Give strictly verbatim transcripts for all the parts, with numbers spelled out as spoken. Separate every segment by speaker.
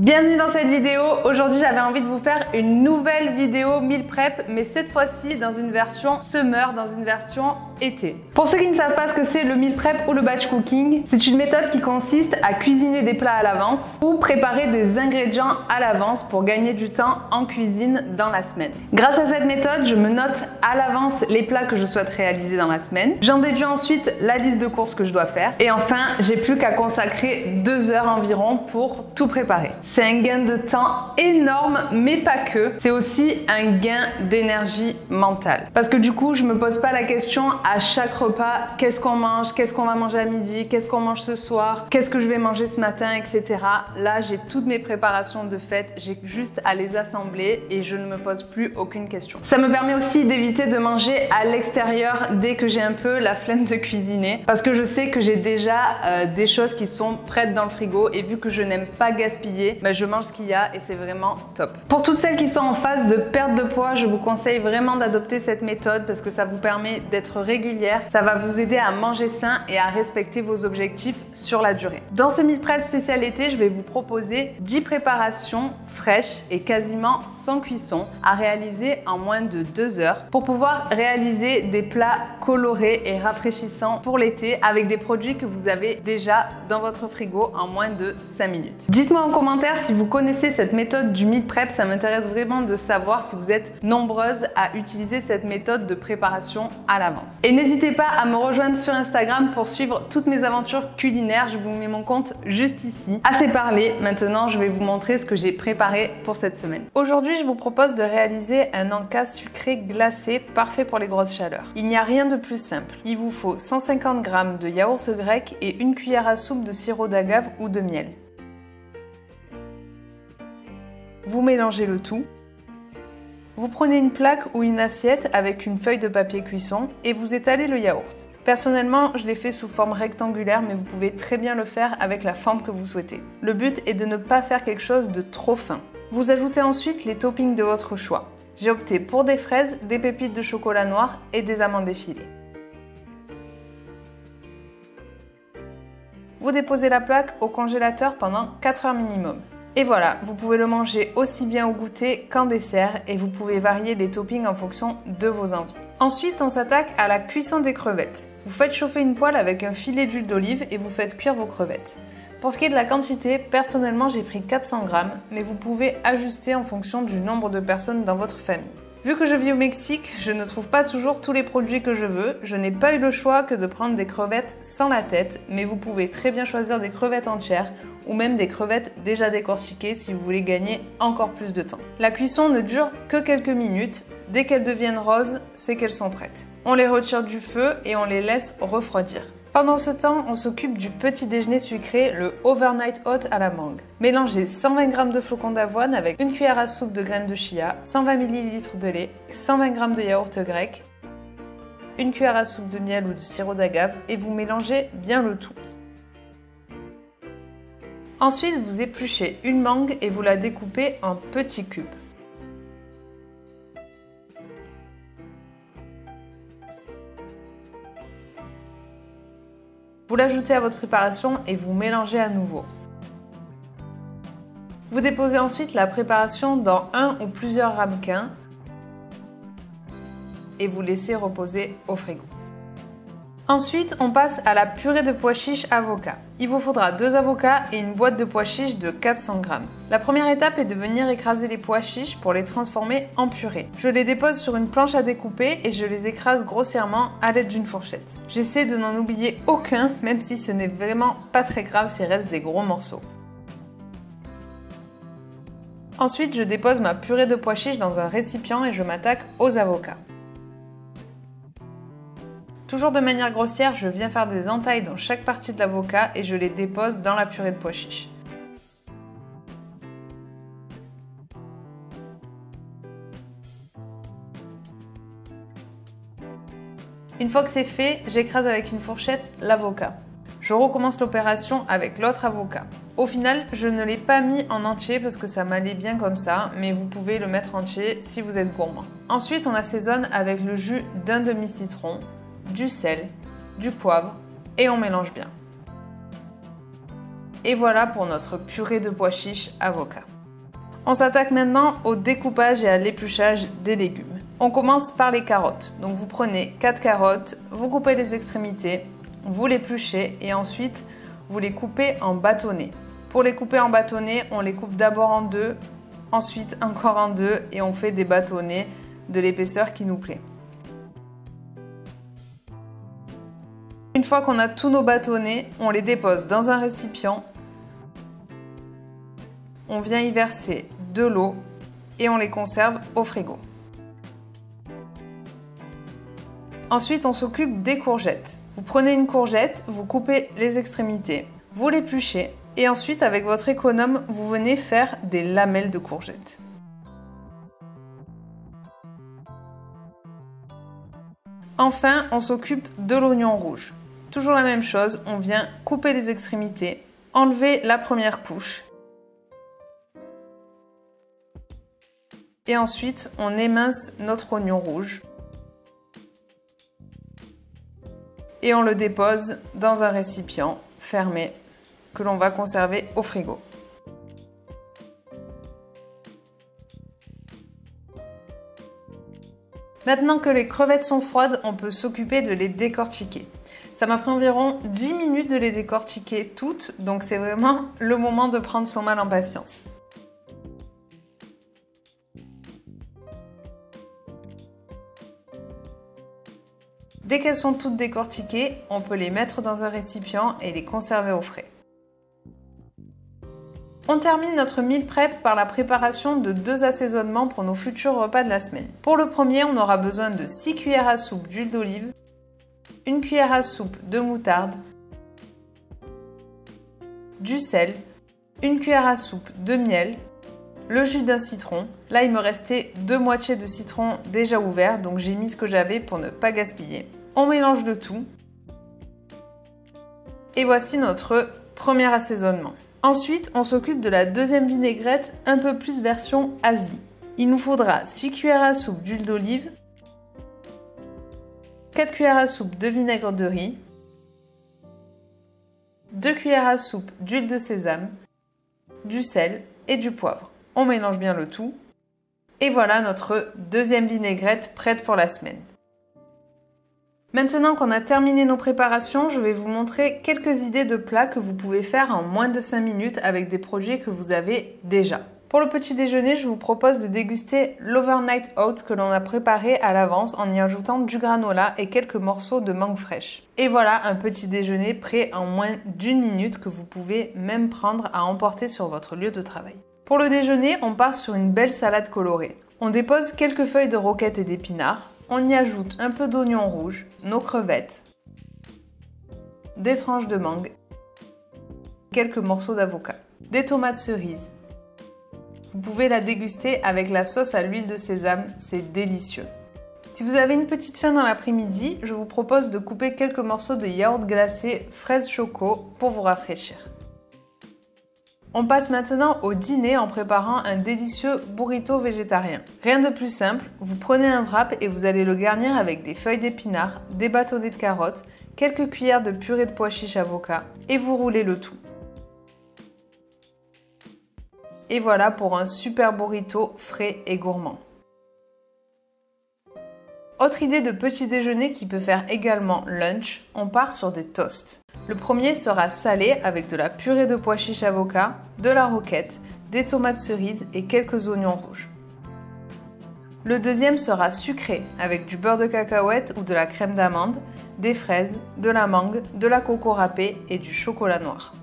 Speaker 1: Bienvenue dans cette vidéo. Aujourd'hui j'avais envie de vous faire une nouvelle vidéo meal prep, mais cette fois-ci dans une version summer, dans une version été. Pour ceux qui ne savent pas ce que c'est le meal prep ou le batch cooking, c'est une méthode qui consiste à cuisiner des plats à l'avance ou préparer des ingrédients à l'avance pour gagner du temps en cuisine dans la semaine. Grâce à cette méthode, je me note à l'avance les plats que je souhaite réaliser dans la semaine. J'en déduis ensuite la liste de courses que je dois faire et enfin j'ai plus qu'à consacrer deux heures environ pour tout préparer. C'est un gain de temps énorme, mais pas que. C'est aussi un gain d'énergie mentale. Parce que du coup, je me pose pas la question à chaque repas, qu'est-ce qu'on mange, qu'est-ce qu'on va manger à midi, qu'est-ce qu'on mange ce soir, qu'est-ce que je vais manger ce matin, et cetera. Là, j'ai toutes mes préparations de fête, j'ai juste à les assembler et je ne me pose plus aucune question. Ça me permet aussi d'éviter de manger à l'extérieur dès que j'ai un peu la flemme de cuisiner, parce que je sais que j'ai déjà euh, des choses qui sont prêtes dans le frigo et vu que je n'aime pas gaspiller, ben je mange ce qu'il y a et c'est vraiment top. Pour toutes celles qui sont en phase de perte de poids, je vous conseille vraiment d'adopter cette méthode parce que ça vous permet d'être régulière, ça va vous aider à manger sain et à respecter vos objectifs sur la durée. Dans ce meal prep spécial été, je vais vous proposer dix préparations fraîches et quasiment sans cuisson à réaliser en moins de deux heures pour pouvoir réaliser des plats colorés et rafraîchissants pour l'été avec des produits que vous avez déjà dans votre frigo en moins de cinq minutes. Dites-moi en commentaire si vous connaissez cette méthode du meal prep, ça m'intéresse vraiment de savoir si vous êtes nombreuses à utiliser cette méthode de préparation à l'avance. Et n'hésitez pas à me rejoindre sur Instagram pour suivre toutes mes aventures culinaires, je vous mets mon compte juste ici. Assez parlé, maintenant je vais vous montrer ce que j'ai préparé pour cette semaine. Aujourd'hui, je vous propose de réaliser un encas sucré glacé parfait pour les grosses chaleurs. Il n'y a rien de plus simple. Il vous faut cent cinquante grammes de yaourt grec et une cuillère à soupe de sirop d'agave ou de miel. Vous mélangez le tout. Vous prenez une plaque ou une assiette avec une feuille de papier cuisson et vous étalez le yaourt. Personnellement, je l'ai fait sous forme rectangulaire, mais vous pouvez très bien le faire avec la forme que vous souhaitez. Le but est de ne pas faire quelque chose de trop fin. Vous ajoutez ensuite les toppings de votre choix. J'ai opté pour des fraises, des pépites de chocolat noir et des amandes effilées. Vous déposez la plaque au congélateur pendant quatre heures minimum. Et voilà, vous pouvez le manger aussi bien au goûter qu'en dessert et vous pouvez varier les toppings en fonction de vos envies. Ensuite, on s'attaque à la cuisson des crevettes. Vous faites chauffer une poêle avec un filet d'huile d'olive et vous faites cuire vos crevettes. Pour ce qui est de la quantité, personnellement j'ai pris quatre cents grammes, mais vous pouvez ajuster en fonction du nombre de personnes dans votre famille. Vu que je vis au Mexique, je ne trouve pas toujours tous les produits que je veux. Je n'ai pas eu le choix que de prendre des crevettes sans la tête, mais vous pouvez très bien choisir des crevettes entières ou même des crevettes déjà décortiquées si vous voulez gagner encore plus de temps. La cuisson ne dure que quelques minutes. Dès qu'elles deviennent roses, c'est qu'elles sont prêtes. On les retire du feu et on les laisse refroidir. Pendant ce temps, on s'occupe du petit déjeuner sucré, le Overnight Oat à la mangue. Mélangez cent vingt grammes de flocons d'avoine avec une cuillère à soupe de graines de chia, cent vingt millilitres de lait, cent vingt grammes de yaourt grec, une cuillère à soupe de miel ou de sirop d'agave et vous mélangez bien le tout. Ensuite, vous épluchez une mangue et vous la découpez en petits cubes. Vous l'ajoutez à votre préparation et vous mélangez à nouveau. Vous déposez ensuite la préparation dans un ou plusieurs ramequins et vous laissez reposer au frigo. Ensuite, on passe à la purée de pois chiches avocat. Il vous faudra deux avocats et une boîte de pois chiches de quatre cents grammes. La première étape est de venir écraser les pois chiches pour les transformer en purée. Je les dépose sur une planche à découper et je les écrase grossièrement à l'aide d'une fourchette. J'essaie de n'en oublier aucun, même si ce n'est vraiment pas très grave s'il reste des gros morceaux. Ensuite, je dépose ma purée de pois chiches dans un récipient et je m'attaque aux avocats. Toujours de manière grossière, je viens faire des entailles dans chaque partie de l'avocat et je les dépose dans la purée de pois chiches. Une fois que c'est fait, j'écrase avec une fourchette l'avocat. Je recommence l'opération avec l'autre avocat. Au final, je ne l'ai pas mis en entier parce que ça m'allait bien comme ça, mais vous pouvez le mettre entier si vous êtes gourmand. Ensuite, on assaisonne avec le jus d'un demi-citron, du sel, du poivre et on mélange bien. Et voilà pour notre purée de pois chiches avocat. On s'attaque maintenant au découpage et à l'épluchage des légumes. On commence par les carottes. Donc vous prenez quatre carottes, vous coupez les extrémités, vous l'épluchez et ensuite vous les coupez en bâtonnets. Pour les couper en bâtonnets, on les coupe d'abord en deux, ensuite encore en deux et on fait des bâtonnets de l'épaisseur qui nous plaît. Une fois qu'on a tous nos bâtonnets, on les dépose dans un récipient. On vient y verser de l'eau et on les conserve au frigo. Ensuite, on s'occupe des courgettes. Vous prenez une courgette, vous coupez les extrémités, vous l'épluchez et ensuite, avec votre économe, vous venez faire des lamelles de courgettes. Enfin, on s'occupe de l'oignon rouge. Toujours la même chose, on vient couper les extrémités, enlever la première couche et ensuite on émince notre oignon rouge et on le dépose dans un récipient fermé que l'on va conserver au frigo. Maintenant que les crevettes sont froides, on peut s'occuper de les décortiquer. Ça m'a pris environ dix minutes de les décortiquer toutes, donc c'est vraiment le moment de prendre son mal en patience. Dès qu'elles sont toutes décortiquées, on peut les mettre dans un récipient et les conserver au frais. On termine notre meal prep par la préparation de deux assaisonnements pour nos futurs repas de la semaine. Pour le premier, on aura besoin de six cuillères à soupe d'huile d'olive, une cuillère à soupe de moutarde, du sel, une cuillère à soupe de miel, le jus d'un citron. Là, il me restait deux moitiés de citron déjà ouverts, donc j'ai mis ce que j'avais pour ne pas gaspiller. On mélange le tout. Et voici notre premier assaisonnement. Ensuite, on s'occupe de la deuxième vinaigrette, un peu plus version Asie. Il nous faudra six cuillères à soupe d'huile d'olive, quatre cuillères à soupe de vinaigre de riz, deux cuillères à soupe d'huile de sésame, du sel et du poivre. On mélange bien le tout. Et voilà notre deuxième vinaigrette prête pour la semaine. Maintenant qu'on a terminé nos préparations, je vais vous montrer quelques idées de plats que vous pouvez faire en moins de cinq minutes avec des produits que vous avez déjà. Pour le petit déjeuner, je vous propose de déguster l'Overnight Oats que l'on a préparé à l'avance en y ajoutant du granola et quelques morceaux de mangue fraîche. Et voilà un petit déjeuner prêt en moins d'une minute que vous pouvez même prendre à emporter sur votre lieu de travail. Pour le déjeuner, on part sur une belle salade colorée. On dépose quelques feuilles de roquette et d'épinards. On y ajoute un peu d'oignon rouge, nos crevettes, des tranches de mangue, quelques morceaux d'avocat, des tomates cerises. Vous pouvez la déguster avec la sauce à l'huile de sésame, c'est délicieux. Si vous avez une petite faim dans l'après-midi, je vous propose de couper quelques morceaux de yaourt glacé fraise choco pour vous rafraîchir. On passe maintenant au dîner en préparant un délicieux burrito végétarien. Rien de plus simple, vous prenez un wrap et vous allez le garnir avec des feuilles d'épinards, des bâtonnets de carottes, quelques cuillères de purée de pois chiches avocat et vous roulez le tout. Et voilà pour un super burrito frais et gourmand. Autre idée de petit déjeuner qui peut faire également lunch, on part sur des toasts. Le premier sera salé avec de la purée de pois chiches avocat, de la roquette, des tomates cerises et quelques oignons rouges. Le deuxième sera sucré avec du beurre de cacahuète ou de la crème d'amande, des fraises, de la mangue, de la coco râpée et du chocolat noir.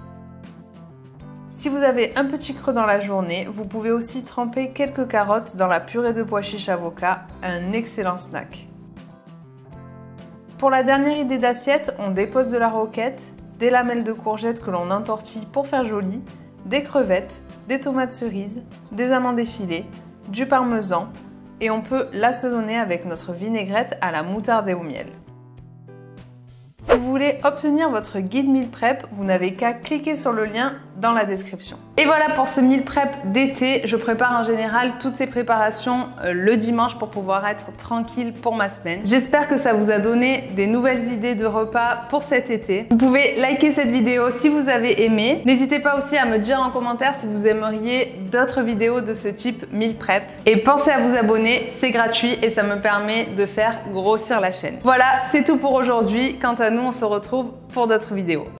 Speaker 1: Si vous avez un petit creux dans la journée, vous pouvez aussi tremper quelques carottes dans la purée de pois chiches avocat, un excellent snack. Pour la dernière idée d'assiette, on dépose de la roquette, des lamelles de courgettes que l'on entortille pour faire joli, des crevettes, des tomates cerises, des amandes effilées, du parmesan et on peut l'assaisonner avec notre vinaigrette à la moutarde et au miel. Si vous voulez obtenir votre guide meal prep, vous n'avez qu'à cliquer sur le lien dans la description. Et voilà pour ce meal prep d'été. Je prépare en général toutes ces préparations euh, le dimanche pour pouvoir être tranquille pour ma semaine. J'espère que ça vous a donné des nouvelles idées de repas pour cet été. Vous pouvez liker cette vidéo si vous avez aimé. N'hésitez pas aussi à me dire en commentaire si vous aimeriez d'autres vidéos de ce type meal prep. Et pensez à vous abonner, c'est gratuit et ça me permet de faire grossir la chaîne. Voilà, c'est tout pour aujourd'hui. Quant à nous, on se retrouve pour d'autres vidéos.